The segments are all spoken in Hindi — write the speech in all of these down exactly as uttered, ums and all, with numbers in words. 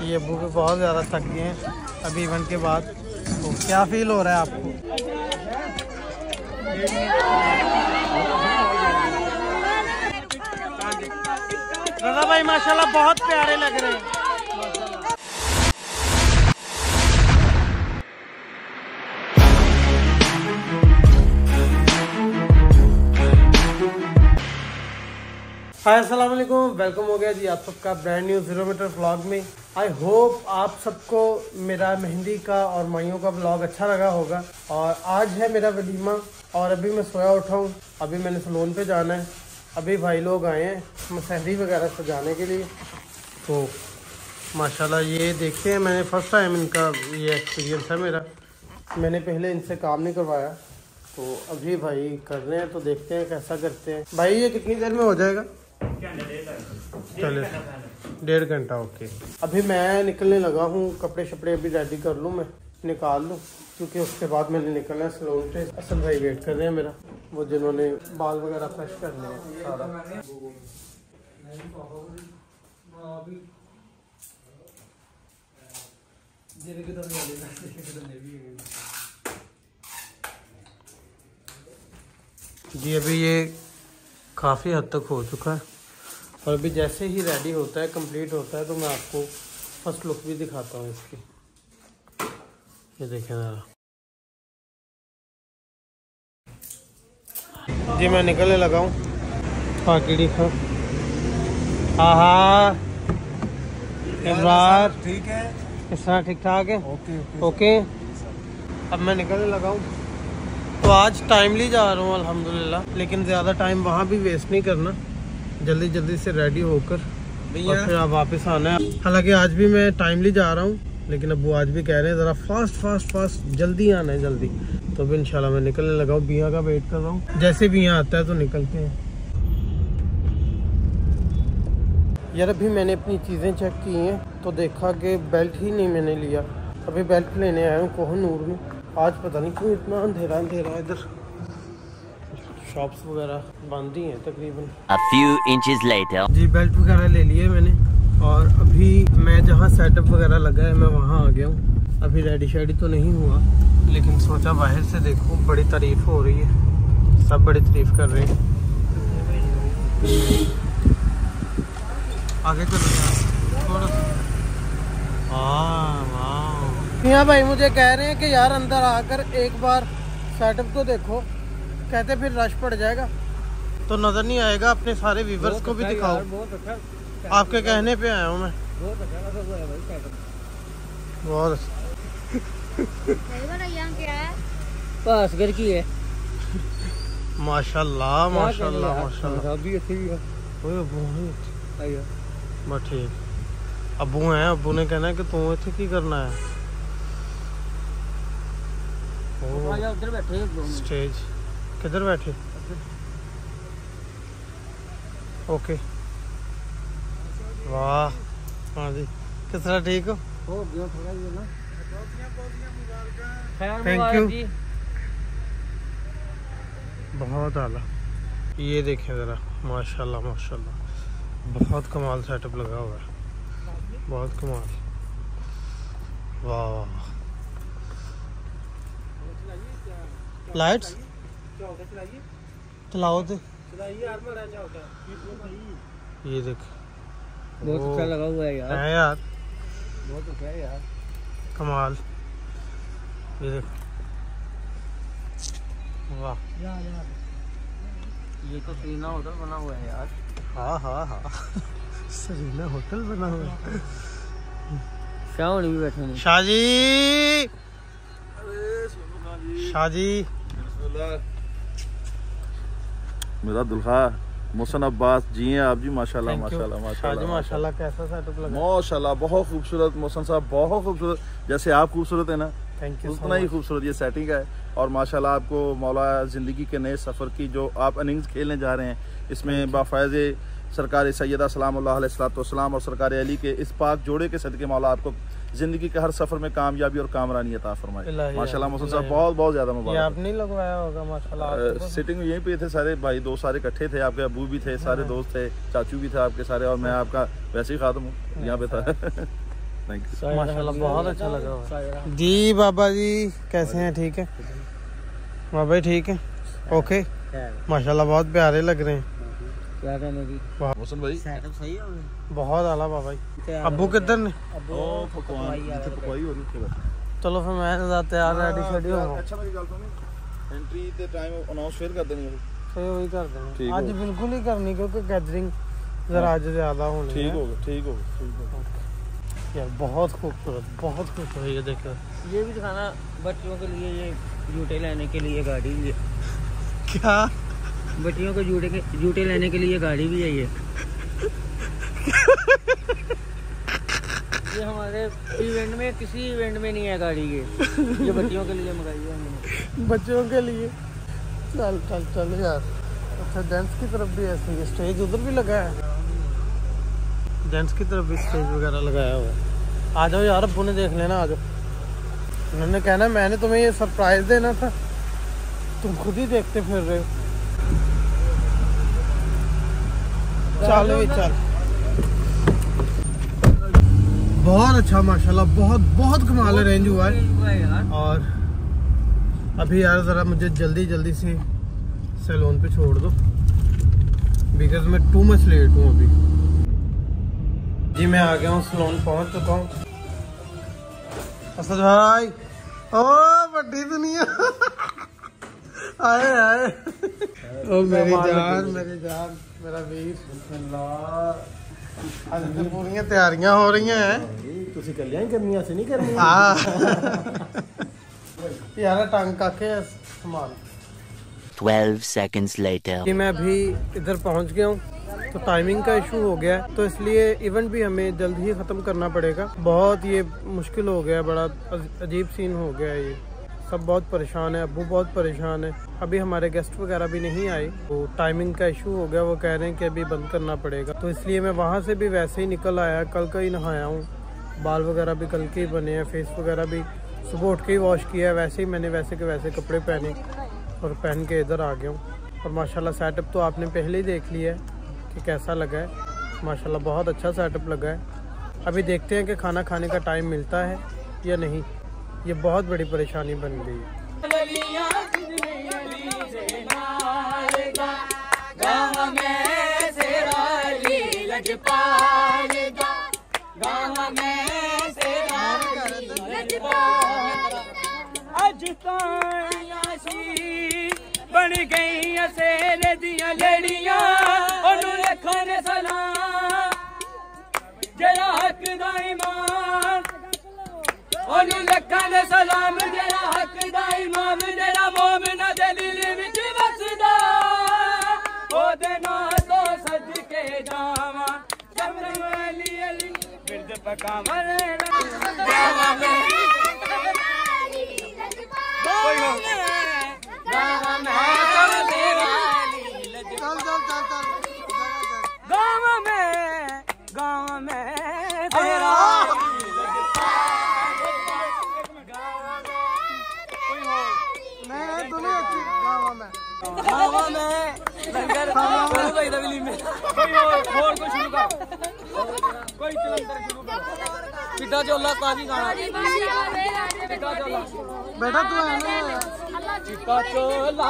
ये अबू भी बहुत ज़्यादा थक गए हैं अभी इवेंट के बाद। तो क्या फील हो रहा है आपको? रज़ा भाई माशाल्लाह बहुत प्यारे लग रहे हैं। हाय अस्सलाम वालेकुम, वेलकम हो गया जी आप सबका brand new zero metre vlog में। आई होप आप सबको मेरा मेहंदी का और माइयों का व्लॉग अच्छा लगा होगा। और आज है मेरा वलीमा और अभी मैं सोया उठा हूँ। अभी मैंने सलून पे जाना है। अभी भाई लोग आए हैं मसहरी वगैरह सजाने के लिए। तो माशाल्लाह ये देखते हैं, मैंने फ़र्स्ट टाइम इनका ये एक्सपीरियंस है मेरा। मैंने पहले इनसे काम नहीं करवाया, तो अभी भाई कर रहे हैं। तो देखते हैं कैसा करते हैं। भाई ये कितनी देर में हो जाएगा? चले डेढ़ घंटा। ओके, अभी मैं निकलने लगा हूँ। कपड़े शपड़े अभी रेडी कर लूँ, मैं निकाल लूँ, क्योंकि उसके बाद मैंने निकलना है सलून पे। असल भाई वेट कर रहे हैं मेरा, वो जिन्होंने बाल वगैरह फ्रेश करने हैं सारा। जी अभी ये काफ़ी हद तक हो चुका है और अभी जैसे ही रेडी होता है, कंप्लीट होता है, तो मैं आपको फर्स्ट लुक भी दिखाता हूँ इसकी। ये देखें ज़रा जी, मैं निकलने लगा हूँ। पाकिड़ी खा हाँ हाँ एक बार ठीक है, इस तरह ठीक ठाक है। Okay okay, okay. अब मैं निकलने लगा हूँ। तो आज टाइमली जा रहा हूँ अल्हम्दुलिल्लाह, लेकिन ज़्यादा टाइम वहाँ भी वेस्ट नहीं करना। जल्दी जल्दी से रेडी होकर और फिर आप वापस आना है। हालांकि आज भी मैं टाइमली जा रहा हूँ, लेकिन अब वो आज भी कह रहे हैं ज़रा फास्ट फास्ट फास्ट जल्दी आना है जल्दी। तो फिर इंशाल्लाह मैं निकलने लगा हूँ। बिया का वेट कर रहा हूँ, जैसे बिया आता है तो निकलते हैं। यार अभी मैंने अपनी चीज़ें चेक की हैं तो देखा कि बेल्ट ही नहीं मैंने लिया। अभी बेल्ट लेने आया हूँ कोहनूर में। आज पता नहीं क्यों इतना अंधेरा अंधेरा इधर, शॉप्स वगैरह बंद ही हैं तकरीबन। A few inches later. जी बेल्ट वगैरह ले लिए मैंने और अभी मैं जहाँ सेटअप वगैरह लगा है मैं वहाँ आ गया हूँ। अभी रेडी शेडी तो नहीं हुआ, लेकिन सोचा बाहर से देखूँ। बड़ी तारीफ हो रही है, सब बड़ी तारीफ कर रहे हैं। आगे चलो थोड़ा सा। यहाँ भाई मुझे कह रहे हैं कि यार अंदर आकर एक बार सेटअप तो देखो, कहते फिर रश पड़ जाएगा तो नजर नहीं आएगा। अपने सारे व्यूवर्स को भी दिखाओ। आपके कहने पे आया हूँ मैं। बहुत अच्छा की है। माशाल्लाह माशाल्लाह माशाल्लाह। ठीक अबू हैं, अबू ने कहना है कि तू इतने की करना है। उधर बैठे स्टेज किधर बैठे? ओके वाह हाँ जी, किस तरह ठीक हो? थैंक यू, बहुत आला। ये देखें ज़रा माशाल्लाह माशाल्लाह, बहुत कमाल सेटअप लगा हुआ है, बहुत कमाल। वाह वाह, लाइट्स चलाओ थे। ये देख बहुत अच्छा लगा हुआ है यार। है यार, बहुत अच्छा है यार, कमाल। ये देख वाह, ये तो सरीना होटल बना हुआ है यार। हाँ हाँ हाँ सरीना होटल बना हुआ है। शाह भी बैठे हैं। शाहजी शाहजी मेरा दुल्हा मोहसन अब्बास जी हैं आप जी। माशाल्लाह माशाल्लाह माशाल्लाह माशाल्लाह। कैसा सेटअप लगा? माशाल्लाह बहुत खूबसूरत मोहसन साहब, बहुत खूबसूरत। जैसे आप खूबसूरत है ना, थैंक यू। उतना ही खूबसूरत ये सेटिंग है। और माशाल्लाह आपको मौला ज़िंदगी के नए सफ़र की जो आप इनिंग्स खेलने जा रहे हैं, इसमें बाफ़ायज़े सरकार सैयदा सलामुल्लाह अलैहिस्सलाम और सरकार अली के इस पाक जोड़े के सदके मौला आपको जिंदगी के हर सफर में कामयाबी और कामरानी अता फरमाए। माशाल्लाह मोहसन साहब बहुत बहुत ज्यादा मुबारक। ये आपने लगवाया होगा माशाल्लाह। सिटिंग में यहीं पे थे सारे भाई दोस्त, सारे इकट्ठे थे। आपके अबू भी थे, सारे दोस्त थे, चाचू भी थे आपके सारे, और मैं आपका वैसे ही खातम हूँ यहाँ पे था। Thank you. माशाल्लाह बहुत अच्छा लगा हुआ जी। बाबा जी कैसे हैं? ठीक है बाबा जी, ठीक है, ओके। माशाल्लाह बहुत प्यारे लग रहे हैं। क्या कहने की मोहसिन भाई सेटअप सही हो गया, बहुत आला बाबा जी। अब्बू किधर ने? ओ पकवान जिथे पकवाई हो रही थे। चलो फिर मैं तैयार रेडी शेडी हो। अच्छा मेरी गल सुनो, एंट्री ते टाइम अनाउंस फिर कर देनी है। सही वही कर देना ठीक आज, बिल्कुल ही करनी क्योंकि गैदरिंग जरा आज ज्यादा होनी है। ठीक होगा ठीक होगा ठीक होगा यार बहुत खूबसूरत, बहुत खूबसूरत। ये देखो, ये भी दिखाना बच्चों के लिए, ये जूते लेने के लिए गाड़ी भी है। क्या बच्चियों को जूते के जूते लेने के लिए गाड़ी भी है ये। ये हमारे इवेंट में, किसी इवेंट में नहीं है गाड़ी ये ये बच्चियों के लिए मंगाई है हमने। बच्चों के लिए। चल चल चल यार। अच्छा जेंट्स की तरफ भी ऐसे ही स्टेज उधर भी लगा है, जेंट्स की तरफ भी स्टेज वगैरह लगाया हुआ है। आ जाओ यार, अब्बू ने देख लेना, आ जाओ। उन्होंने कहना मैंने तुम्हें ये सरप्राइज देना था, तुम खुद ही देखते फिर रहे हो। चल भी चल। बहुत अच्छा माशाल्लाह, बहुत बहुत कमाल रेंज हुआ है। और अभी यार ज़रा मुझे जल्दी जल्दी से सैलून पे छोड़ दो, बिकॉज मैं टू मच लेट हूँ अभी। जी मैं आ गया हूँ, सैलून पहुँच चुका हूँ। असद भाई, ओ बड़ी दुनिया आए आए। ओ मेरी जान, मेरी जान, मेरा वीर। आज तो पूरी तैयारियां हो रही हैं। तुसी कलियां ही करनियां से नहीं करनी। हाँ यार टंग काके संभाल। twelve seconds later. कि मैं अभी इधर पहुंच गया हूँ, तो टाइमिंग का इशू हो गया है, तो इसलिए इवेंट भी हमें जल्द ही ख़त्म करना पड़ेगा। बहुत ये मुश्किल हो गया, बड़ा अजीब सीन हो गया है। ये सब बहुत परेशान है, अब्बू बहुत परेशान है। अभी हमारे गेस्ट वगैरह भी नहीं आए, तो टाइमिंग का इशू हो गया। वो कह रहे हैं कि अभी बंद करना पड़ेगा, तो इसलिए मैं वहाँ से भी वैसे ही निकल आया। कल का ही नहाया हूँ, बाल वगैरह भी कल के ही बने हैं, फेस वगैरह भी सुबह उठ के ही वॉश किया है। वैसे ही मैंने वैसे के वैसे कपड़े पहने और पहन के इधर आ गया हूँ। और माशाल्लाह सेटअप तो आपने पहले ही देख लिया है कि कैसा लगा है। माशाल्लाह बहुत अच्छा सेटअप लगा है। अभी देखते हैं कि खाना खाने का टाइम मिलता है या नहीं। ये बहुत बड़ी परेशानी बन गई है। बन गई सेरे दियां लेड़ियां, ओनू लखां ने सलाम, जेड़ा हक दा ईमान, ओनू लखां ने सलाम, जेड़ा हक दा इमाम, जेड़ा मोमिना दे दिल विच वसदा, ओदे नाल तो सदके जावां, जमन अली अली बिरद पकावन जावां मैं गाँव में गाँव में तेरा गाँव में लंगर भाई दबली में कोई और और कोई शुरू कर, कोई चलंतर शुरू कर। चिट्टा चोला ताजी गाना, चिट्टा चोला बेटा तू है ना, चिट्टा चोला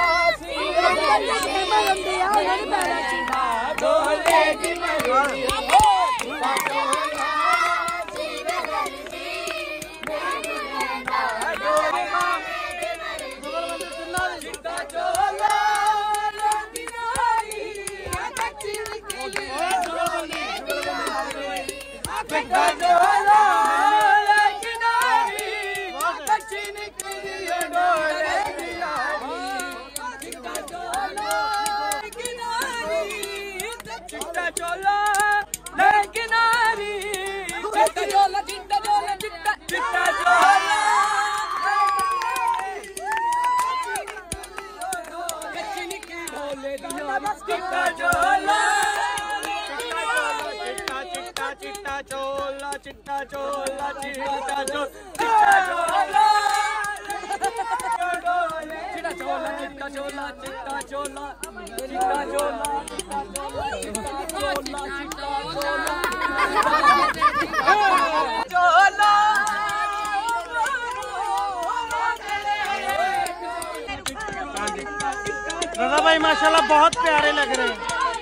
डोले की मयूरी, चिट्टा चोला चिट्टा चोला चिट्टा चोला चिट्टा चोला किनारी, चिट्टा चोला चिट्टा चोला चिट्टा चिट्टा चोला कच्ची निकली ढोले दिया, चिट्टा चोला चिट्टा चिट्टा चिट्टा चोला चिट्टा चोला चिट्टा चोला चिट्टा चोला चिट्टा चोला चिट्टा चोला चिट्टा चोला चिट्टा चोला चिट्टा चोला चिट्टा चोला रजा भाई माशाल्लाह बहुत प्यारे लग रहे हैं।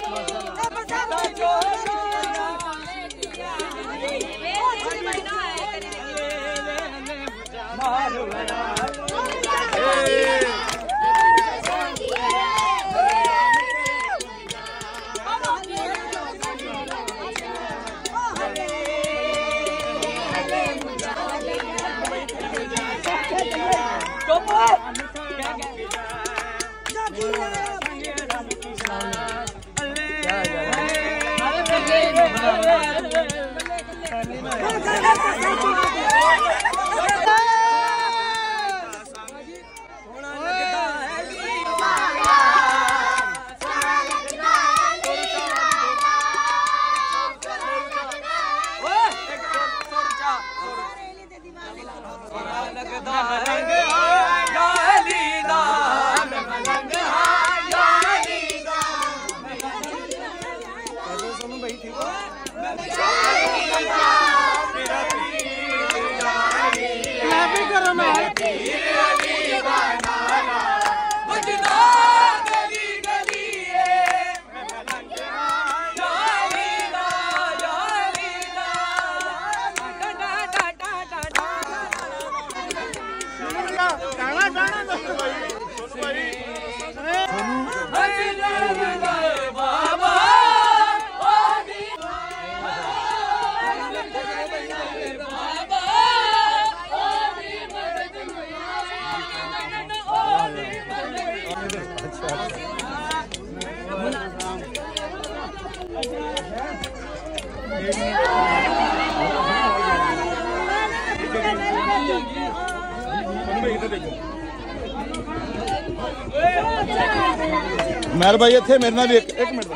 मेरे भाई थे मेरे ना भी एक, एक मिनट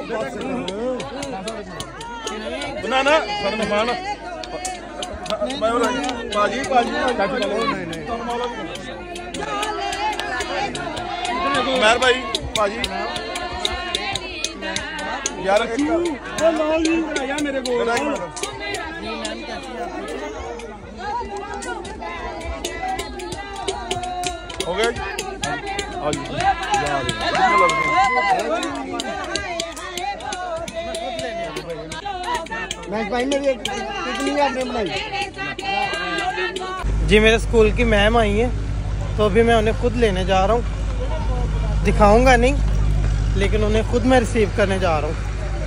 ना ना मेहमान पाजी पाजी मेरे भाई पाजी यार मेरे को हो गया जी मेरे स्कूल की मैम आई है तो अभी मैं उन्हें खुद लेने जा रहा हूँ, दिखाऊंगा नहीं लेकिन उन्हें खुद मैं रिसीव करने जा रहा हूँ।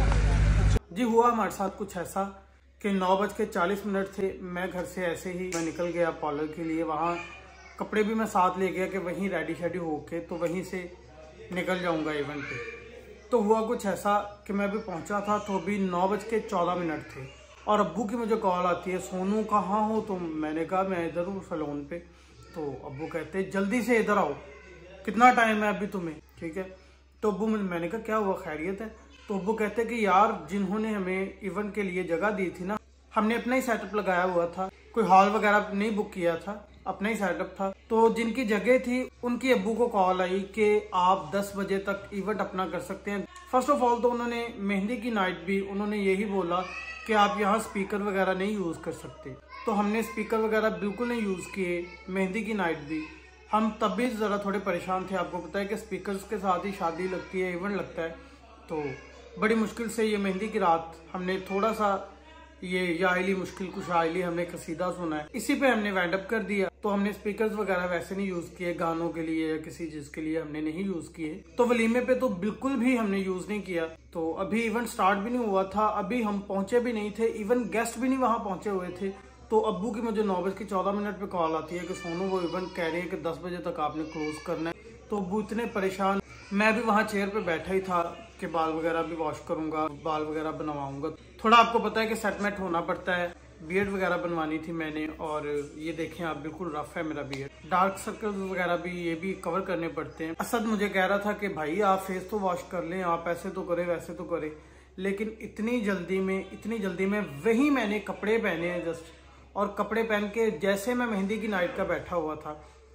जी हुआ हमारे साथ कुछ ऐसा कि नौ बज के चालीस मिनट थे, मैं घर से ऐसे ही मैं निकल गया पार्लर के लिए। वहाँ कपड़े भी मैं साथ ले गया कि वहीं रेडी शेडी होके तो वहीं से निकल जाऊंगा इवेंट पे। तो हुआ कुछ ऐसा कि मैं अभी पहुंचा था तो अभी नौ बज के चौदह मिनट थे और अब्बू की मुझे कॉल आती है, सोनू कहाँ हो तुम? मैंने कहा मैं इधर हूँ सैलून पे। तो अब्बू कहते हैं जल्दी से इधर आओ, कितना टाइम है अभी तुम्हें? ठीक है। तो अब्बू मैंने कहा क्या हुआ, खैरियत है? तो अब्बू कहते कि यार जिन्होंने हमें इवेंट के लिए जगह दी थी ना, हमने अपना ही सेटअप लगाया हुआ था, कोई हॉल वगैरह नहीं बुक किया था, अपना ही सेटअप था। तो जिनकी जगह थी उनकी अब्बू को कॉल आई कि आप दस बजे तक इवेंट अपना कर सकते हैं। फर्स्ट ऑफ ऑल तो उन्होंने मेहंदी की नाइट भी उन्होंने यही बोला कि आप यहाँ स्पीकर वगैरह नहीं यूज कर सकते। तो हमने स्पीकर वगैरह बिल्कुल नहीं यूज किए। मेहंदी की नाइट भी हम तब भी जरा थोड़े परेशान थे। आपको पता है कि स्पीकर्स के साथ ही शादी लगती है, इवेंट लगता है, तो बड़ी मुश्किल से ये मेहंदी की रात हमने थोड़ा सा ये याइली मुश्किल कुशाइली हमने कसीदा सुना है, इसी पे हमने वाइंड अप कर दिया। तो हमने स्पीकर्स वगैरह वैसे नहीं यूज किए, गानों के लिए या किसी चीज के लिए हमने नहीं यूज किए। तो वलीमे पे तो बिल्कुल भी हमने यूज नहीं किया। तो अभी इवेंट स्टार्ट भी नहीं हुआ था, अभी हम पहुंचे भी नहीं थे, इवन गेस्ट भी नहीं वहां पहुंचे हुए थे। तो अब्बू की मुझे नौ बज के चौदह मिनट पे कॉल आती है कि सोनू वो इवेंट कह रही है कि दस बजे तक आपने क्लोज करना है। तो अब्बू इतने परेशान, मैं भी वहाँ चेयर पे बैठा ही था कि बाल वगैरह भी वॉश करूंगा, बाल वगैरह बनवाऊंगा। थोड़ा आपको पता है कि सेटमेंट होना पड़ता है, बियर्ड वगैरह बनवानी थी मैंने। और ये देखें आप, बिल्कुल रफ है मेरा बियर्ड, डार्क सर्कल्स वगैरह भी ये भी कवर करने पड़ते हैं। असद मुझे कह रहा था कि भाई आप फेस तो वॉश कर लें, आप ऐसे तो करें वैसे तो करें, लेकिन इतनी जल्दी में इतनी जल्दी में वही मैंने कपड़े पहने हैं जस्ट, और कपड़े पहन के जैसे मैं मेहंदी की नाइट का बैठा हुआ था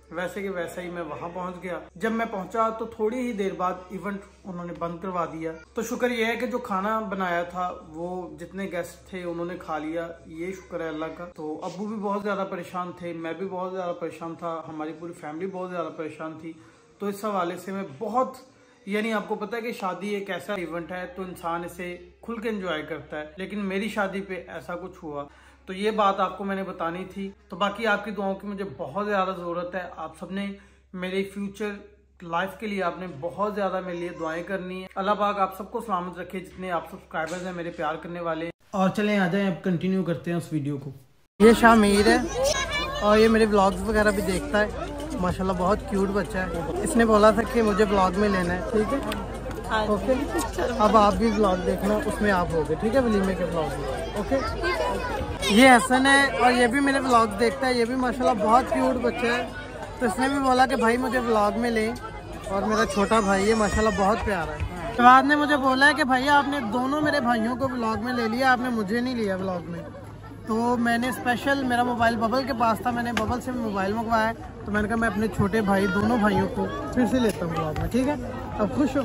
वैसे कि वैसा ही मैं वहां पहुंच गया। जब मैं पहुंचा तो थोड़ी ही देर बाद इवेंट उन्होंने बंद करवा दिया। तो शुक्र यह है कि जो खाना बनाया था वो जितने गेस्ट थे उन्होंने खा लिया, ये शुक्र है अल्लाह का। तो अब्बू भी बहुत ज्यादा परेशान थे, मैं भी बहुत ज्यादा परेशान था, हमारी पूरी फैमिली बहुत ज्यादा परेशान थी। तो इस हवाले से मैं बहुत, यानी आपको पता है कि शादी एक ऐसा इवेंट है तो इंसान इसे खुल के एंजॉय करता है, लेकिन मेरी शादी पे ऐसा कुछ हुआ। तो ये बात आपको मैंने बतानी थी। तो बाकी आपकी दुआओं की मुझे बहुत ज़्यादा ज़रूरत है। आप सबने मेरे फ्यूचर लाइफ के लिए आपने बहुत ज़्यादा मेरे लिए दुआएं करनी है। अल्लाह पाक आप सबको सलामत रखे, जितने आप सब्सक्राइबर्स हैं मेरे प्यार करने वाले। और चलें आ जाएं, अब कंटिन्यू करते हैं उस वीडियो को। ये शामीर है और ये मेरे व्लॉग्स वगैरह भी देखता है, माशाल्लाह बहुत क्यूट बच्चा है। इसने बोला था कि मुझे व्लॉग में लेना है, ठीक है ओके। अब आप भी व्लॉग देखना, उसमें आप होगे, ठीक है, वलीमे के व्लॉग में, ओके। ये हसन है और ये भी मेरे व्लॉग देखता है, ये भी माशाल्लाह बहुत क्यूट बच्चा है। तो इसने भी बोला कि भाई मुझे व्लॉग में ले, और मेरा छोटा भाई है माशाल्लाह बहुत प्यारा है। फवाद ने मुझे बोला है कि भैया आपने दोनों मेरे भाइयों को व्लॉग में ले लिया, आपने मुझे नहीं लिया व्लॉग में। तो मैंने स्पेशल, मेरा मोबाइल बबल के पास था, मैंने बबल से मोबाइल मंगवाया। तो मैंने कहा मैं अपने छोटे भाई दोनों भाइयों को फिर से लेता हूँ व्लॉग में, ठीक है। अब खुश हो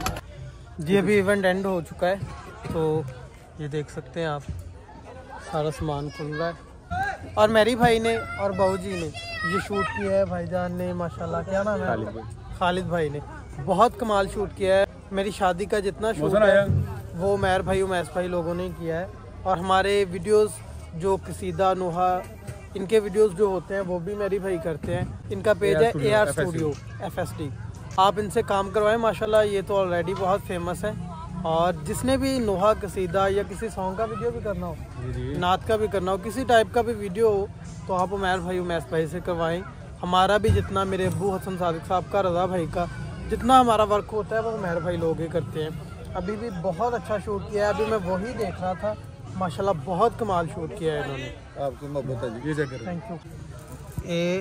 जी। अभी इवेंट एंड हो चुका है, तो ये देख सकते हैं आप, सारा सामान खुल रहा है। और मेरी भाई ने और बाबू जी ने ये शूट किया है, भाईजान ने माशाल्लाह, क्या नाम है, खालिद भाई ने बहुत कमाल शूट किया है। मेरी शादी का जितना शूट है वो मैर भाई उमैस भाई लोगों ने किया है। और हमारे वीडियोस जो कसीदा नोहा, इनके वीडियोस जो होते हैं वो भी मेरी भाई करते हैं। इनका पेज है A R studio F S D, आप इनसे काम करवाएं माशाल्लाह, ये तो ऑलरेडी बहुत फेमस है। और जिसने भी नोहा कसीदा या किसी सॉन्ग का वीडियो भी करना हो, नात का भी करना हो, किसी टाइप का भी वीडियो हो, तो आप उमैर भाई उमैस भाई से करवाएं। हमारा भी जितना, मेरे अब्बू हसन सादिक साहब का, रज़ा भाई का, जितना हमारा वर्क होता है वो उमैर भाई लोग ही करते हैं। अभी भी बहुत अच्छा शूट किया है, अभी मैं वही देख रहा था, माशाल्लाह बहुत कमाल शूट किया है इन्होंने। आपकी मोहब्बत है जी, ये थैंक यू। ए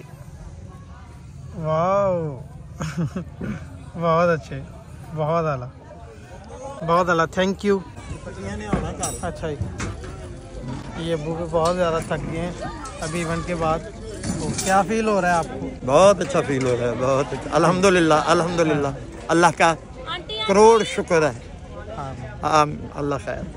वाह बहुत अच्छे, बहुत आला, बहुत आला, थैंक यू। अच्छा जी, ये अब्बू भी बहुत ज़्यादा थक गए हैं अभी इवेंट के बाद। तो क्या फील हो रहा है आपको? बहुत अच्छा फील हो रहा है, बहुत अच्छा। अल्हम्दुलिल्लाह, अल्हम्दुलिल्लाह, अल्लाह का करोड़ शुक्र है। हाँ, अल्लाह खैर।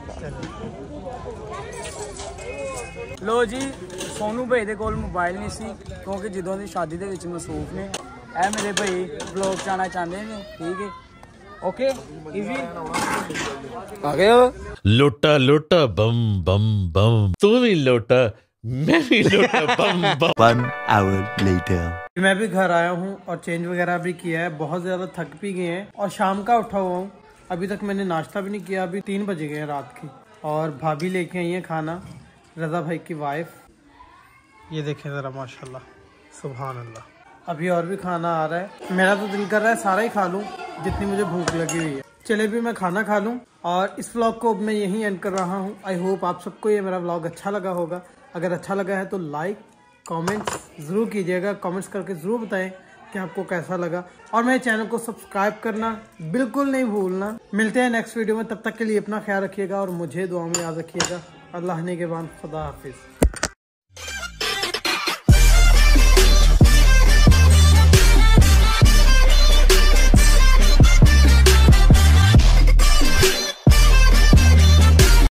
लो जी, सोनू भाई दे कोल मोबाइल नहीं सी, क्योंकि ਜਦੋਂ ਦੀ शादी ਦੇ ਵਿੱਚ ਮਸਰੂਫ ਨੇ। ਇਹ ਮੇਰੇ ਭਾਈ ਵਲੌਗ ਚਾਣਾ ਚਾਹੁੰਦੇ ਨੇ, ठीक है ओके इजी आ गए हो। लोटा लोटा बम बम बम, तू भी लोटा मैं भी लोटा बम बम। One hour later. मैं भी घर आया हूँ और चेंज वगैरह भी किया है, बहुत ज़्यादा थक भी गए हैं और शाम का उठा हुआ हूँ। अभी तक मैंने नाश्ता भी नहीं किया, अभी तीन बजे गए हैं रात की। और भाभी लेके आई है खाना, रज़ा भाई की वाइफ, ये देखें ज़रा माशाल्लाह, सुभान अल्लाह। अभी और भी खाना आ रहा है, मेरा तो दिल कर रहा है सारा ही खा लूँ जितनी मुझे भूख लगी हुई है। चले भी मैं खाना खा लूँ और इस व्लॉग को अब मैं यहीं एंड कर रहा हूँ। आई होप आप सबको ये मेरा व्लॉग अच्छा लगा होगा। अगर अच्छा लगा है तो लाइक कमेंट्स ज़रूर कीजिएगा, कमेंट्स करके ज़रूर बताएं कि आपको कैसा लगा। और मेरे चैनल को सब्सक्राइब करना बिल्कुल नहीं भूलना। मिलते हैं नेक्स्ट वीडियो में, तब तक के लिए अपना ख्याल रखिएगा और मुझे दुआ में याद रखिएगा। अल्लाह ने के बाद खुदा हाफिज़।